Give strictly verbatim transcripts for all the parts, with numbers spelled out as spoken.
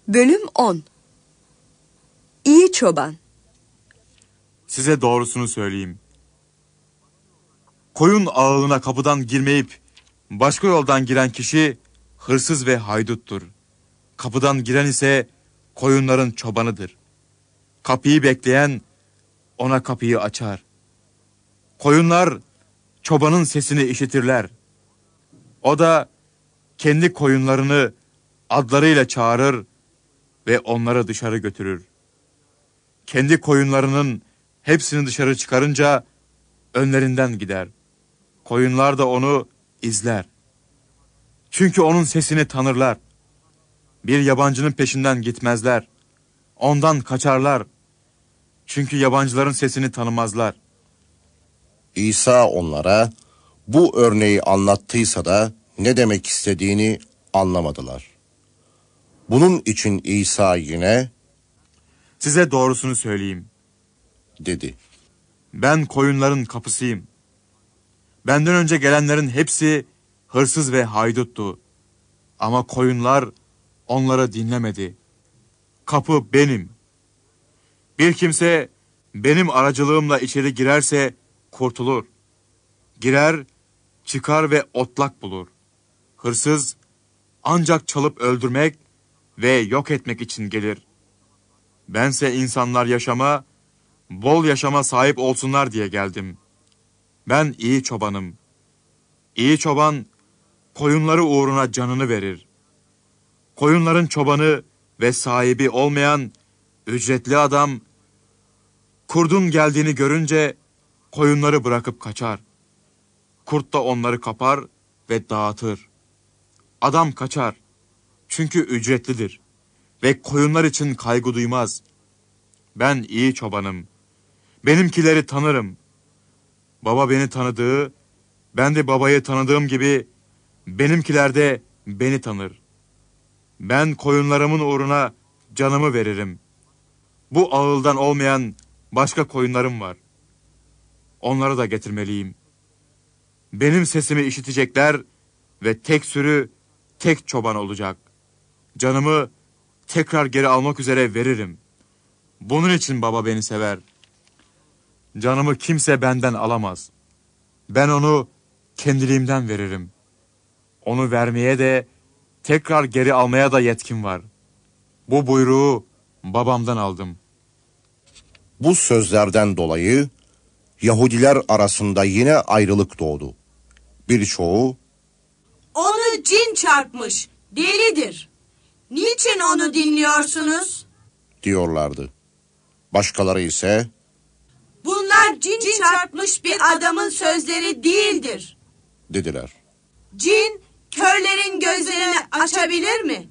Bölüm on. İyi çoban. Size doğrusunu söyleyeyim. Koyun ağılına kapıdan girmeyip başka yoldan giren kişi hırsız ve hayduttur. Kapıdan giren ise koyunların çobanıdır. Kapıyı bekleyen ona kapıyı açar. Koyunlar çobanın sesini işitirler. O da kendi koyunlarını adlarıyla çağırır ve onları dışarı götürür. Kendi koyunlarının hepsini dışarı çıkarınca önlerinden gider. Koyunlar da onu izler. Çünkü onun sesini tanırlar. Bir yabancının peşinden gitmezler. Ondan kaçarlar. Çünkü yabancıların sesini tanımazlar. İsa onlara bu örneği anlattıysa da ne demek istediğini anlamadılar. Bunun için İsa yine, size doğrusunu söyleyeyim, dedi. Ben koyunların kapısıyım. Benden önce gelenlerin hepsi hırsız ve hayduttu. Ama koyunlar onları dinlemedi. Kapı benim. Bir kimse benim aracılığımla içeri girerse kurtulur. Girer, çıkar ve otlak bulur. Hırsız ancak çalıp öldürmek ve yok etmek için gelir. Bense insanlar yaşama, bol yaşama sahip olsunlar diye geldim. Ben iyi çobanım. İyi çoban koyunları uğruna canını verir. Koyunların çobanı ve sahibi olmayan ücretli adam kurdun geldiğini görünce koyunları bırakıp kaçar. Kurt da onları kapar ve dağıtır. Adam kaçar çünkü ücretlidir ve koyunlar için kaygı duymaz. Ben iyi çobanım. Benimkileri tanırım. Baba beni tanıdığı, ben de babayı tanıdığım gibi benimkiler de beni tanır. Ben koyunlarımın uğruna canımı veririm. Bu ağıldan olmayan başka koyunlarım var. Onları da getirmeliyim. Benim sesimi işitecekler ve tek sürü, tek çoban olacak. Canımı tekrar geri almak üzere veririm. Bunun için baba beni sever. Canımı kimse benden alamaz. Ben onu kendiliğimden veririm. Onu vermeye de, tekrar geri almaya da yetkim var. Bu buyruğu babamdan aldım. Bu sözlerden dolayı Yahudiler arasında yine ayrılık doğdu. Birçoğu, onu cin çarpmış, delidir. Niçin onu dinliyorsunuz? diyorlardı. Başkaları ise, bunlar cin, cin çarpmış bir adamın sözleri değildir, dediler. Cin, körlerin gözlerini açabilir mi?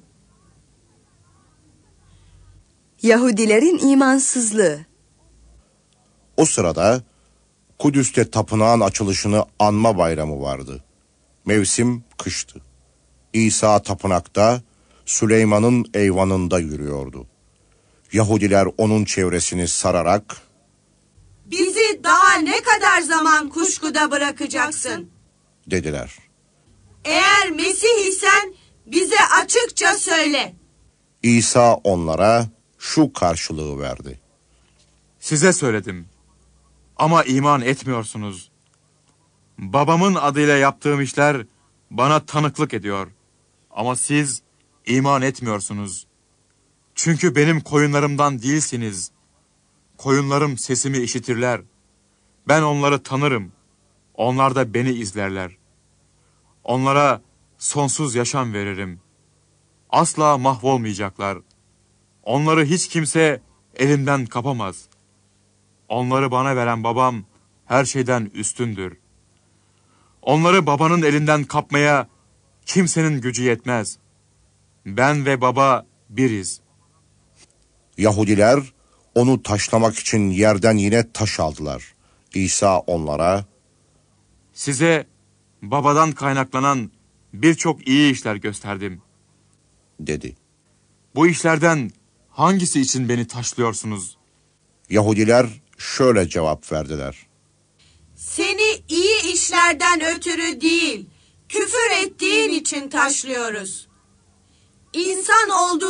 Yahudilerin imansızlığı. O sırada Kudüs'te tapınağın açılışını anma bayramı vardı. Mevsim kıştı. İsa tapınakta Süleyman'ın eyvanında yürüyordu. Yahudiler onun çevresini sararak, bizi daha ne kadar zaman kuşkuda bırakacaksın? dediler. Eğer Mesih isen bize açıkça söyle. İsa onlara şu karşılığı verdi. Size söyledim ama iman etmiyorsunuz. Babamın adıyla yaptığım işler bana tanıklık ediyor. Ama siz iman etmiyorsunuz. Çünkü benim koyunlarımdan değilsiniz. Koyunlarım sesimi işitirler. Ben onları tanırım. Onlar da beni izlerler. Onlara sonsuz yaşam veririm. Asla mahvolmayacaklar. Onları hiç kimse elimden kapamaz. Onları bana veren babam her şeyden üstündür. Onları babanın elinden kapmaya kimsenin gücü yetmez. Ben ve baba biriz. Yahudiler onu taşlamak için yerden yine taş aldılar. İsa onlara, size babadan kaynaklanan birçok iyi işler gösterdim, dedi. Bu işlerden hangisi için beni taşlıyorsunuz? Yahudiler şöyle cevap verdiler. Seni iyi işlerden ötürü değil, küfür ettiğin için taşlıyoruz. İnsan olduğun halde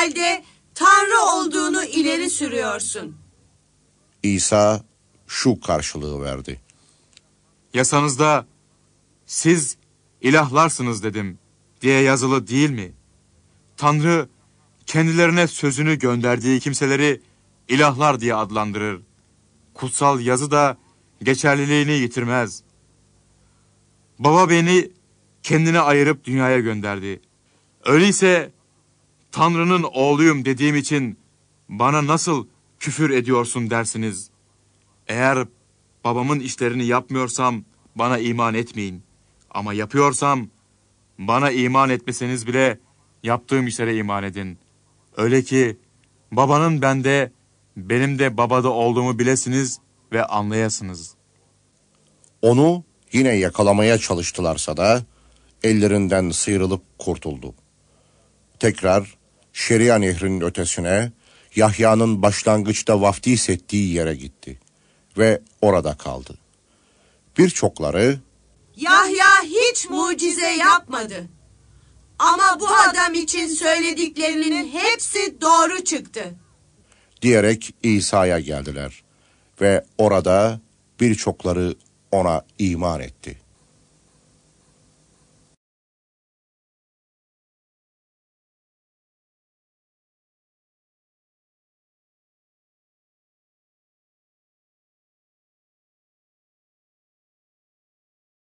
halde Tanrı olduğunu ileri sürüyorsun. İsa şu karşılığı verdi. Yasanızda siz ilahlarsınız dedim diye yazılı değil mi? Tanrı kendilerine sözünü gönderdiği kimseleri ilahlar diye adlandırır. Kutsal yazı da geçerliliğini yitirmez. Baba beni kendine ayırıp dünyaya gönderdi. Öyleyse Tanrı'nın oğluyum dediğim için bana nasıl küfür ediyorsun dersiniz. Eğer babamın işlerini yapmıyorsam bana iman etmeyin. Ama yapıyorsam bana iman etmeseniz bile yaptığım işlere iman edin. Öyle ki babanın bende, benim de babada olduğumu bilesiniz ve anlayasınız. Onu yine yakalamaya çalıştılarsa da ellerinden sıyrılıp kurtuldu. Tekrar Şeria nehrinin ötesine, Yahya'nın başlangıçta vaftiz ettiği yere gitti ve orada kaldı. Birçokları, Yahya hiç mucize yapmadı. Ama bu adam için söylediklerinin hepsi doğru çıktı diyerek İsa'ya geldiler ve orada birçokları ona iman etti.